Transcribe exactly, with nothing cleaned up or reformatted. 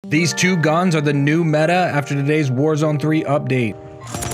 These two guns are the new meta after today's Warzone three update.